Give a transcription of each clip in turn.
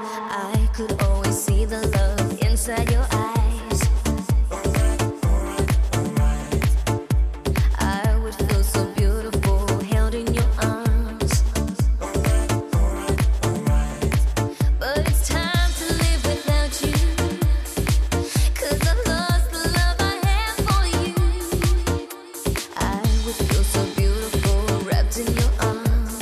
I could always see the love inside your eyes. I would feel so beautiful held in your arms. But it's time to live without you, 'cause I lost the love I had for you. I would feel so beautiful wrapped in your arms.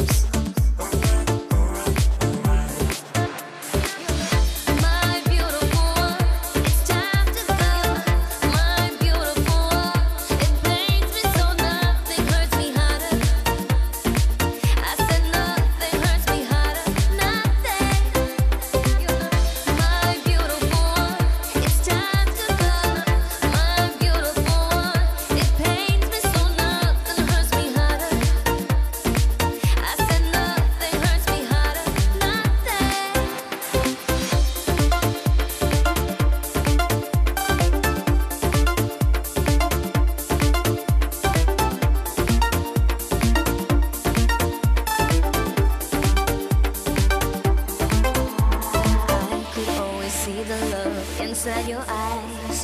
See the love inside your eyes.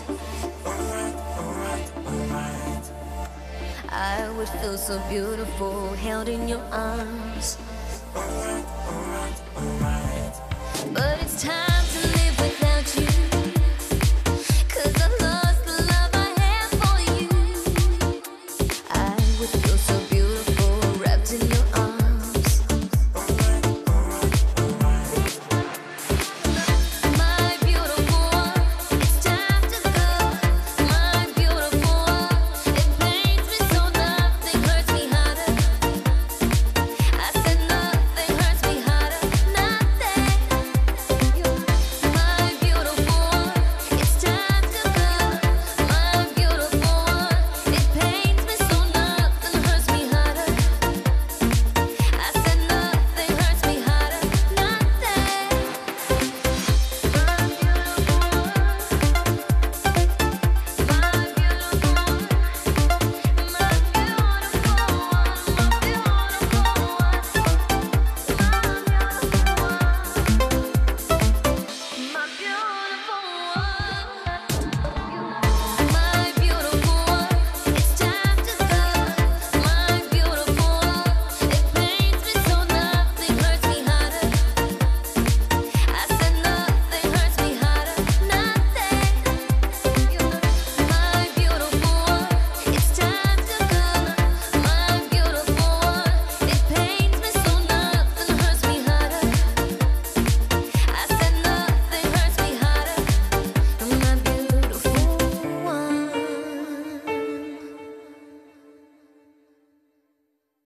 I would feel so beautiful held in your arms. But it's time